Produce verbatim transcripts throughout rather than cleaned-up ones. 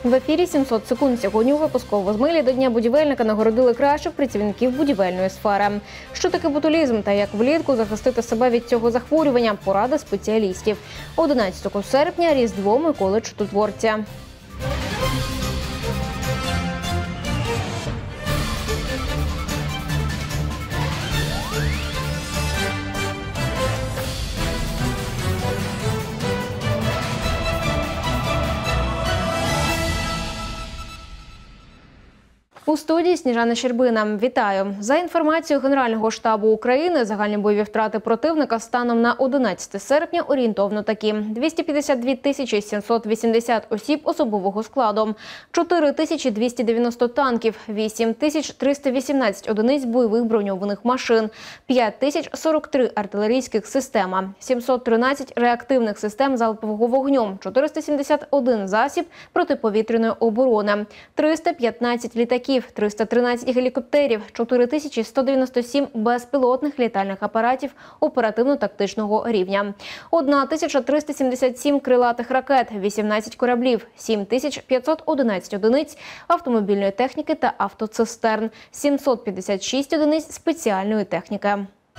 В ефірі сімсот секунд. Сьогодні у випуску в Ізмаїлі до Дня будівельника нагородили кращих працівників будівельної сфери. Що таке ботулізм та як влітку захистити себе від цього захворювання – поради спеціалістів. одинадцятого серпня – Різдво Миколи Чудотворця. У студії Сніжана Щербина. Вітаю! За інформацією Генерального штабу України, загальні бойові втрати противника станом на одинадцяте серпня орієнтовно такі: двісті п'ятдесят дві тисячі сімсот вісімдесят осіб особового складу, чотири тисячі двісті дев'яносто танків, вісім тисяч триста вісімнадцять одиниць бойових броньованих машин, п'ять тисяч сорок три артилерійських системи, сімсот тринадцять реактивних систем залпового вогню, чотириста сімдесят один засіб протиповітряної оборони, триста п'ятнадцять літаків, триста тринадцять гелікоптерів, чотири тисячі сто дев'яносто сім безпілотних літальних апаратів оперативно-тактичного рівня, тисяча триста сімдесят сім крилатих ракет, вісімнадцять кораблів, сім тисяч п'ятсот одинадцять одиниць автомобільної техніки та автоцистерн, сімсот п'ятдесят шість одиниць спеціальної техніки.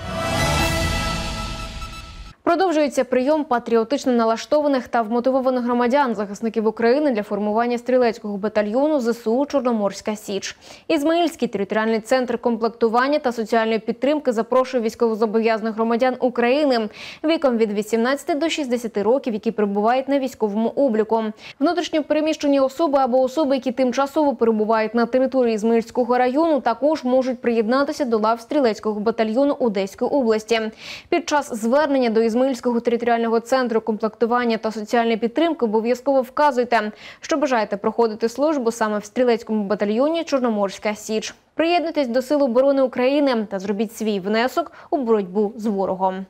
Продовжується прийом патріотично налаштованих та вмотивованих громадян, захисників України для формування стрілецького батальйону ЗСУ «Чорноморська Січ». Ізмаїльський територіальний центр комплектування та соціальної підтримки запрошує військовозобов'язаних громадян України віком від вісімнадцяти до шістдесяти років, які перебувають на військовому обліку. Внутрішньо переміщені особи або особи, які тимчасово перебувають на території Ізмаїльського району, також можуть приєднатися до лав стрілецького батальйону Одеської області. Під час звернення до Ізмаїльського територіального центру комплектування та соціальної підтримки обов'язково вказуйте, що бажаєте проходити службу саме в стрілецькому батальйоні «Чорноморська Січ». Приєднуйтесь до Сил оборони України та зробіть свій внесок у боротьбу з ворогом.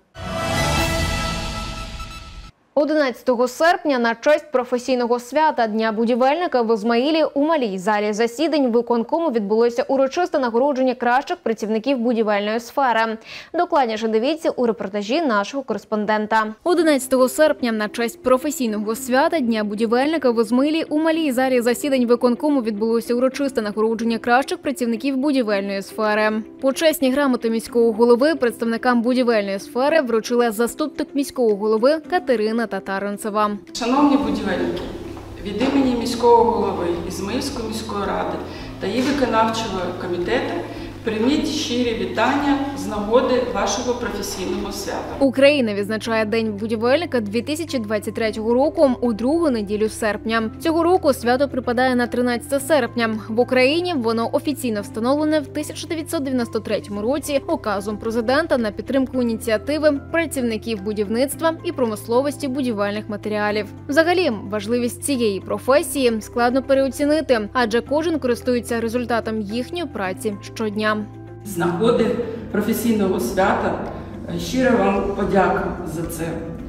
одинадцятого серпня на честь професійного свята Дня будівельника в Ізмаїлі у малій залі засідань виконкому відбулося урочисте нагородження кращих працівників будівельної сфери. Докладніше дивіться у репортажі нашого кореспондента. одинадцятого серпня на честь професійного свята Дня будівельника в Ізмаїлі у малій залі засідань виконкому відбулося урочисте нагородження кращих працівників будівельної сфери. Почесні грамоти міського голови представникам будівельної сфери вручила заступник міського голови Катерина Татаринцева. Шановні будівельники, від імені міського голови Ізмаїльської міської ради та її виконавчого комітету прийміть щирі вітання з нагоди вашого професійного свята. Україна відзначає День будівельника дві тисячі двадцять третього року у другу неділю серпня. Цього року свято припадає на тринадцяте серпня. В Україні воно офіційно встановлене в тисяча дев'ятсот дев'яносто третьому році указом президента на підтримку ініціативи працівників будівництва і промисловості будівельних матеріалів. Взагалі, важливість цієї професії складно переоцінити, адже кожен користується результатом їхньої праці щодня. З нагоди професійного свята щиро вам подяка за це.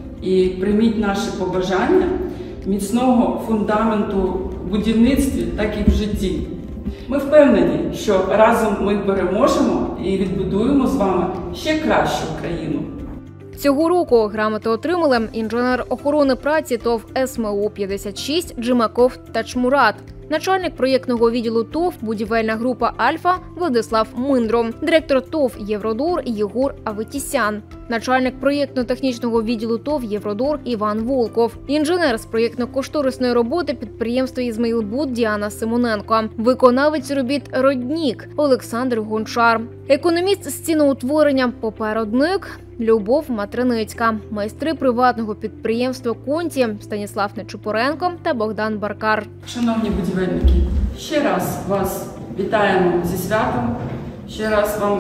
І прийміть наші побажання міцного фундаменту в будівництві, так і в житті. Ми впевнені, що разом ми переможемо і відбудуємо з вами ще кращу країну. Цього року грамоти отримали інженер охорони праці ТОВ ес ем о п'ятдесят шість Джимаков Тачмурат, начальник проєктного відділу ТОВ «Будівельна група Альфа» Владислав Миндро, директор ТОВ «Євродор» Єгор Аветісян, начальник проєктно-технічного відділу ТОВ «Євродор» Іван Волков, інженер з проєктно-кошторисної роботи підприємства «Ізмаїлбуд» Діана Симоненко, виконавець робіт «Роднік» Олександр Гончар, економіст з ціноутворення «Попередник» Любов Матриницька, майстри приватного підприємства «Конті» Станіслав Нечупоренко та Богдан Баркар. Шановні будівельники, ще раз вас вітаємо зі святом, ще раз вам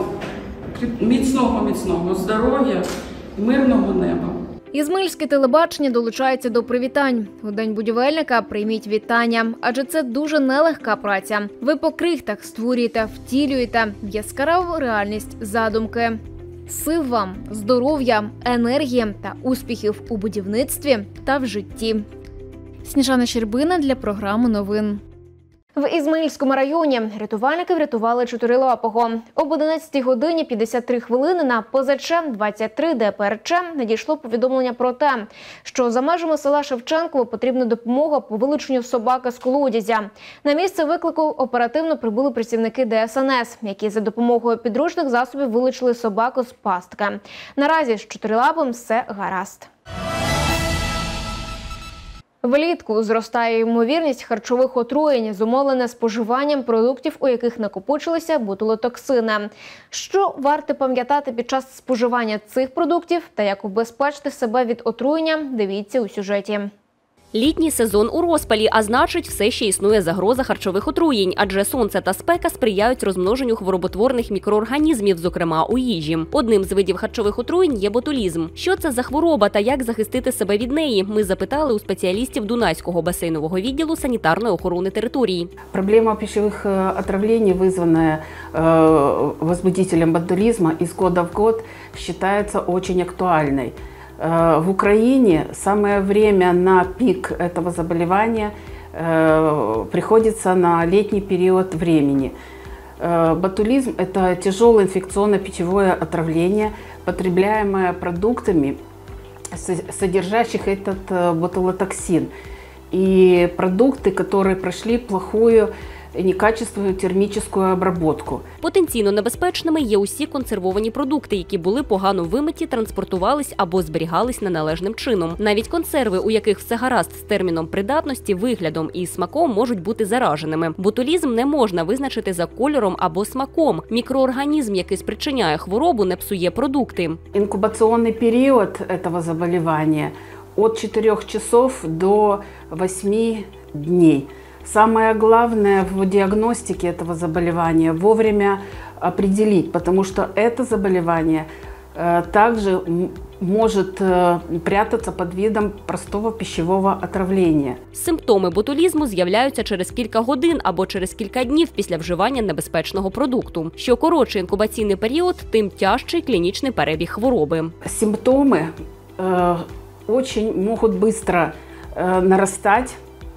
міцного-міцного здоров'я і мирного неба. Ізмаїльське телебачення долучається до привітань. У День будівельника прийміть вітання, адже це дуже нелегка праця. Ви по крихтах створюєте, втілюєте в яскраву реальність задумки. Сил вам, здоров'я, енергії та успіхів у будівництві та в житті. Сніжана Щербина для програми новин. В Ізмаїльському районі рятувальники врятували чотирилапого. Об одинадцятій годині п'ятдесят три хвилини на По Зе Че двадцять три Де Пе Ер Че надійшло повідомлення про те, що за межами села Шевченково потрібна допомога по вилученню собаки з колодязя. На місце виклику оперативно прибули працівники Де Ес Ен Ес, які за допомогою підручних засобів вилучили собаку з пастки. Наразі з чотирилапим все гаразд. Влітку зростає ймовірність харчових отруєнь, зумовлене споживанням продуктів, у яких накопичилися ботулотоксини. Що варто пам'ятати під час споживання цих продуктів та як убезпечити себе від отруєння, дивіться у сюжеті. Літній сезон у розпалі, а значить, все ще існує загроза харчових отруєнь, адже сонце та спека сприяють розмноженню хвороботворних мікроорганізмів, зокрема у їжі. Одним з видів харчових отруєнь є ботулізм. Що це за хвороба та як захистити себе від неї, ми запитали у спеціалістів Дунайського басейнового відділу санітарної охорони території. Проблема пищевых отравлений, вызванная э, возбудителем ботулизма, из года в год считается очень актуальной. В Украине самое время на пик этого заболевания э, приходится на летний период времени. Э, ботулизм – это тяжелое инфекционно-пищевое отравление, потребляемое продуктами, содержащих этот э, ботулотоксин. И продукты, которые прошли плохую некачественную термічну обробку. Потенційно небезпечними є усі консервовані продукти, які були погано вимиті, транспортувались або зберігались неналежним чином. Навіть консерви, у яких все гаразд з терміном придатності, виглядом і смаком, можуть бути зараженими. Ботулізм не можна визначити за кольором або смаком. Мікроорганізм, який спричиняє хворобу, не псує продукти. Инкубационный период этого заболевания от четырёх часов до восьми дней. Самое главное в диагностике этого заболевания вовремя определить, потому что это заболевание э, также может э, прятаться под видом простого пищевого отравления. Симптоми ботулізму з'являються через кілька годин або через кілька днів після вживання небезпечного продукту. Що коротший інкубаційний період, тим тяжчий клінічний перебіг хвороби. Симптомы э, очень могут быстро э, нарастать.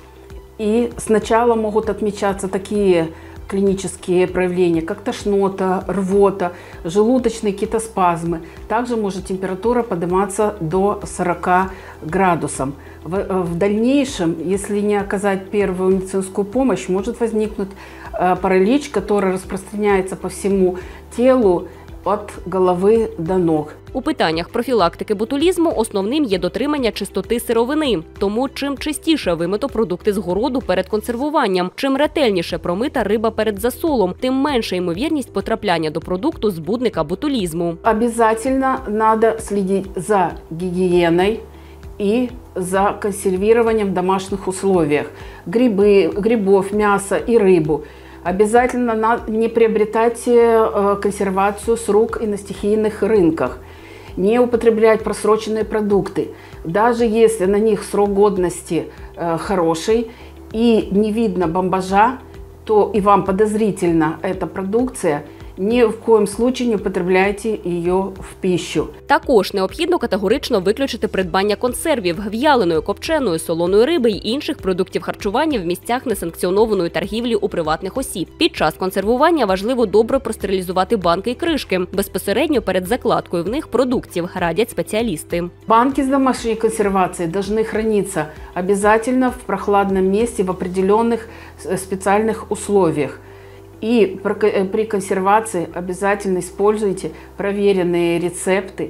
И сначала могут отмечаться такие клинические проявления, как тошнота, рвота, желудочные какие-то спазмы. Также может температура подниматься до сорока градусов. В, в дальнейшем, если не оказать первую медицинскую помощь, может возникнуть э, паралич, который распространяется по всему телу від голови до ног. У питаннях профілактики ботулізму основним є дотримання чистоти сировини. Тому чим чистіше вимито продукти з городу перед консервуванням, чим ретельніше промита риба перед засолом, тим менша ймовірність потрапляння до продукту збудника ботулізму. Обязательно надо следить за гигиеной и за консервированием в домашних условиях. Грибы, грибов, мясо и рыбу. Обязательно не приобретайте консервацию с рук и на стихийных рынках. Не употреблять просроченные продукты. Даже если на них срок годности хороший и не видно бомбажа, то и вам подозрительна эта продукция, ні в коєму случае не употребляйте її в пищу. Також необхідно категорично виключити придбання консервів, в'яленої, копченої, солоної риби й інших продуктів харчування в місцях несанкціонованої торгівлі у приватних осіб. Під час консервування важливо добре простерилізувати банки і кришки, безпосередньо перед закладкою в них продуктів, радять спеціалісти. Банки з домашньої консервації повинні хранитися обов'язково в прохладному місці в определенных спеціальних условиях. И при консервации обязательно используйте проверенные рецепты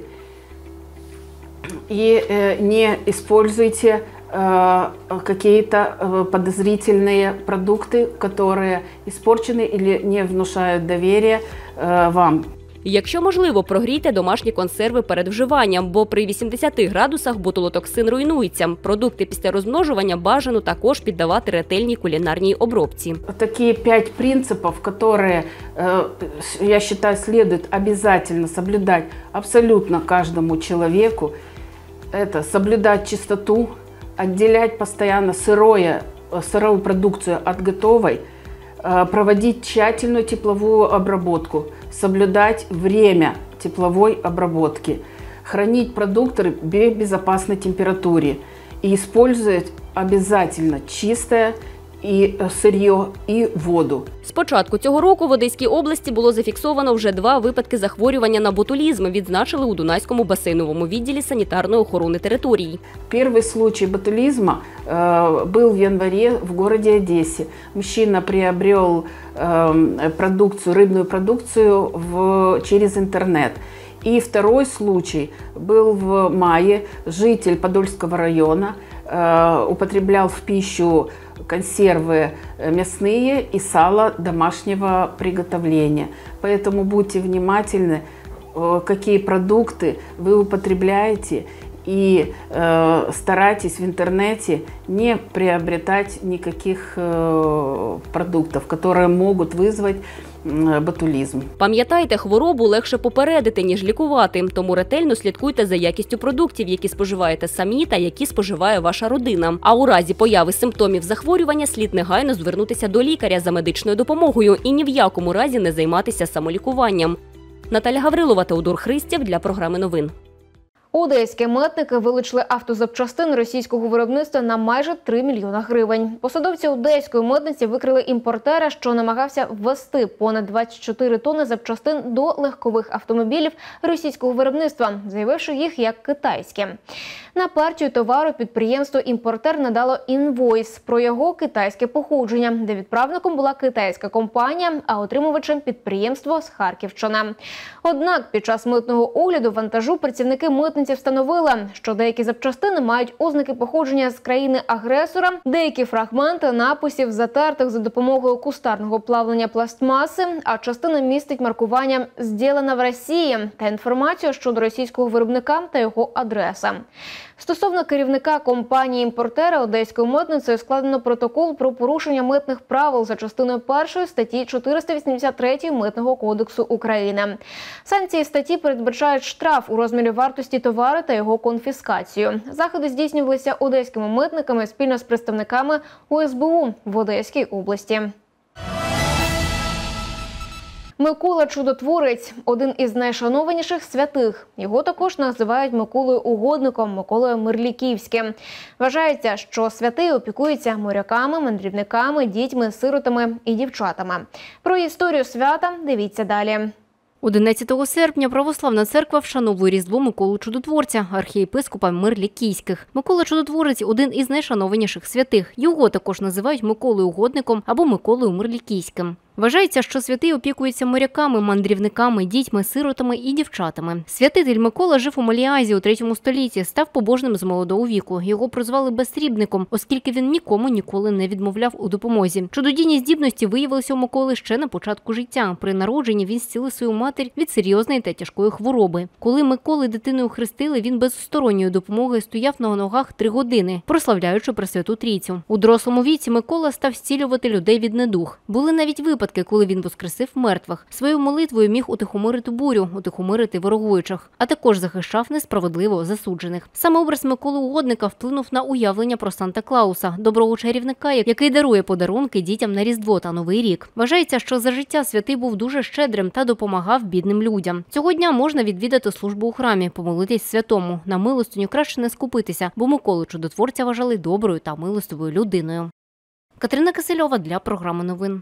и не используйте какие-то подозрительные продукты, которые испорчены или не внушают доверия вам. Якщо можливо, прогрійте домашні консерви перед вживанням, бо при вісімдесяти градусах ботулотоксин руйнується. Продукти після розмножування бажано також піддавати ретельній кулінарній обробці. Такі п'ять принципів, які, я считаю, следует обязательно соблюдать абсолютно каждому человеку. Это соблюдать чистоту, отделять постоянно сырое, сырую продукцию от готовой, проводить тщательную тепловую обработку, соблюдать время тепловой обработки, хранить продукты в безопасной температуре и использовать обязательно чистое і сир'є, і воду. З початку цього року в Одеській області було зафіксовано вже два випадки захворювання на ботулізм, відзначили у Дунайському басейновому відділі санітарної охорони територій. Первый случай ботулизма э, был в январе в городе Одессе. Мужчина приобрел э, продукцию, рыбную продукцию в, через интернет. И второй случай был в мае. Житель Подольского района э, употреблял в пищу консервы мясные и сало домашнего приготовления. Поэтому будьте внимательны, э, какие продукты вы употребляете. И э, старайтесь в интернете не приобретать никаких э, продуктов, которые могут вызвать э, ботулізм. Пам'ятайте, хворобу легше попередити, ніж лікувати. Тому ретельно слідкуйте за якістю продуктів, які споживаєте самі та які споживає ваша родина. А у разі появи симптомів захворювання слід негайно звернутися до лікаря за медичною допомогою і ні в якому разі не займатися самолікуванням. Наталя Гаврилова, Теодор Христєв для програми новин. Одеські митники вилучили автозапчастин російського виробництва на майже три мільйона гривень. Посадовці одеської митниці викрили імпортера, що намагався ввести понад двадцять чотири тонни запчастин до легкових автомобілів російського виробництва, заявивши їх як китайські. На партію товару підприємство-імпортер надало інвойс про його китайське походження, де відправником була китайська компанія, а отримувачем – підприємство з Харківщини. Однак під час митного огляду вантажу працівники митниці встановили, що деякі запчастини мають ознаки походження з країни-агресора, деякі фрагменти написів затертих за допомогою кустарного плавлення пластмаси, а частина містить маркування «Зділена в Росії» та інформацію щодо російського виробника та його адреси. Стосовно керівника компанії-імпортера одеською митницею складено протокол про порушення митних правил за частиною першої статті чотириста вісімдесят три Митного кодексу України. Санкції статті передбачають штраф у розмірі вартості товару та його конфіскацію. Заходи здійснювалися одеськими митниками спільно з представниками У С Б У в Одеській області. Микола Чудотворець – один із найшанованіших святих. Його також називають Миколою Угодником, Миколою Мирліківським. Вважається, що святий опікується моряками, мандрівниками, дітьми, сиротами і дівчатами. Про історію свята дивіться далі. одинадцятого серпня Православна церква вшановує Різдво Миколу Чудотворця, архієпископа Мирлікійських. Микола Чудотворець – один із найшанованіших святих. Його також називають Миколою Угодником або Миколою Мирлікійським. Вважається, що святий опікується моряками, мандрівниками, дітьми, сиротами і дівчатами. Святитель Микола жив у Малій Азії у третьому столітті, став побожним з молодого віку. Його прозвали безсрібником, оскільки він нікому ніколи не відмовляв у допомозі. Чудодійні здібності виявилися у Миколи ще на початку життя. При народженні він зцілив свою матір від серйозної та тяжкої хвороби. Коли Миколи дитиною хрестили, він без сторонньої допомоги стояв на ногах три години, прославляючи Пресвяту Трійцю. У дорослому віці Микола став зцілювати людей від недуг. Були навіть випадки, коли він воскресив мертвих. Своєю молитвою міг утихомирити бурю, утихомирити ворогуючих, а також захищав несправедливо засуджених. Саме образ Миколи Угодника вплинув на уявлення про Санта-Клауса, доброго чарівника, який дарує подарунки дітям на Різдво та Новий рік. Вважається, що за життя святий був дуже щедрим та допомагав бідним людям. Цього дня можна відвідати службу у храмі, помолитись святому. На милостиню краще не скупитися, бо Миколу Чудотворця вважали доброю та милостивою людиною. Катерина Кисельова для програми новин.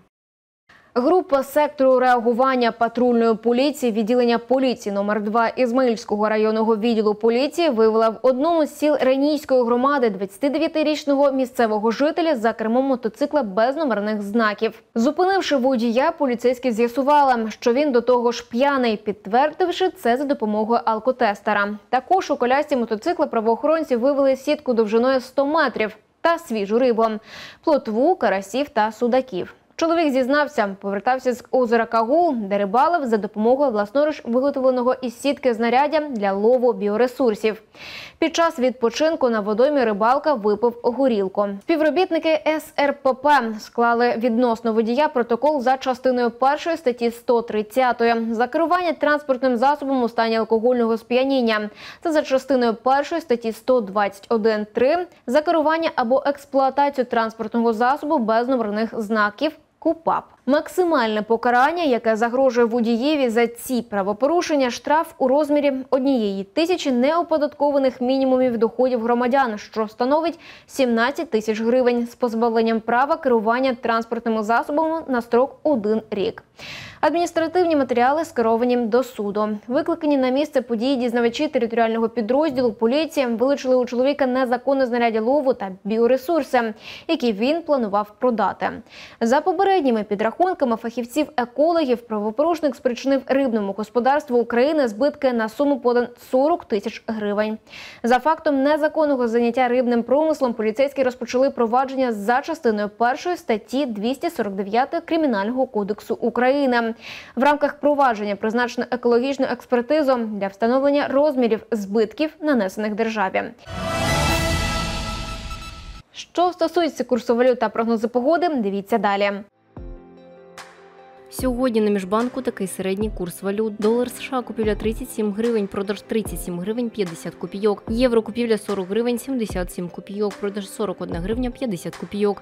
Група сектору реагування патрульної поліції відділення поліції номер два Ізмаїльського районного відділу поліції виявила в одному з сіл Ренійської громади двадцятидев'ятирічного місцевого жителя за кермом мотоцикла без номерних знаків. Зупинивши водія, поліцейські з'ясували, що він до того ж п'яний, підтвердивши це за допомогою алкотестера. Також у колясці мотоцикла правоохоронці виявили сітку довжиною сто метрів та свіжу рибу – плотву, карасів та судаків. Чоловік зізнався, повертався з озера Кагул, де рибалив за допомогою власноруч виготовленого із сітки знаряддя для лову біоресурсів. Під час відпочинку на водоймі рибалка випив горілку. Співробітники С Р П П склали відносно водія протокол за частиною першої статті сто тридцять за керування транспортним засобом у стані алкогольного сп'яніння та за частиною першої статті сто двадцять один три за керування або експлуатацію транспортного засобу без номерних знаків КУПАП. Максимальне покарання, яке загрожує водієві за ці правопорушення – штраф у розмірі однієї тисячі неоподаткованих мінімумів доходів громадян, що становить сімнадцять тисяч гривень, з позбавленням права керування транспортними засобами на строк один рік. Адміністративні матеріали скеровані до суду. Викликані на місце події дізнавачі територіального підрозділу поліції вилучили у чоловіка незаконне знаряддя лову та біоресурси, які він планував продати. За попередніми підрахунками фахівців-екологів, правопорушник спричинив рибному господарству України збитки на суму понад сорок тисяч гривень. За фактом незаконного заняття рибним промислом поліцейські розпочали провадження за частиною першої статті двісті сорок дев'ять Кримінального кодексу України. В рамках провадження призначено екологічну експертизу для встановлення розмірів збитків, нанесених державі. Що стосується курсу валют та прогнози погоди, дивіться далі. Сьогодні на Міжбанку такий середній курс валют. Долар США купівля тридцять сім гривень, продаж тридцять сім гривень п'ятдесят копійок. Євро купівля сорок гривень сімдесят сім копійок, продаж сорок одна гривня п'ятдесят копійок.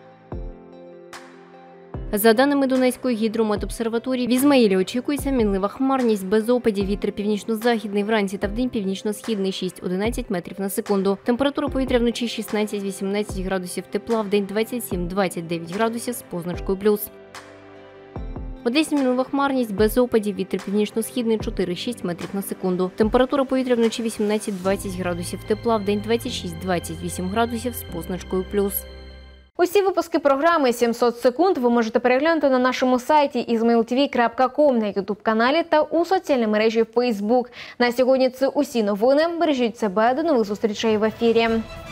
За даними Донецької гідрометобсерваторії, в Ізмаїлі очікується мінлива хмарність, без опадів, вітер північно-західний, вранці та вдень північно-східний шість - одинадцять метрів на секунду. Температура повітря вночі шістнадцять - вісімнадцять градусів тепла, вдень двадцять сім - двадцять дев'ять градусів з позначкою плюс. В Одесі мінлива хмарність, без опадів, вітер північно-східний чотири - шість метрів на секунду. Температура повітря вночі вісімнадцять - двадцять градусів тепла, вдень двадцять шість - двадцять вісім градусів з позначкою плюс. Усі випуски програми «сімсот секунд» ви можете переглянути на нашому сайті ізмейл ті ві крапка ком, на ютуб-каналі та у соціальній мережі Фейсбук. На сьогодні це усі новини. Бережіть себе, до нових зустрічей в ефірі.